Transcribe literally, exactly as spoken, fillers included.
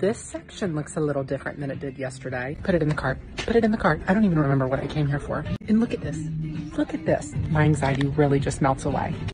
This section looks a little different than it did yesterday. Put it in the cart. Put it in the cart. I don't even remember what I came here for. And look at this. Look at this. My anxiety really just melts away.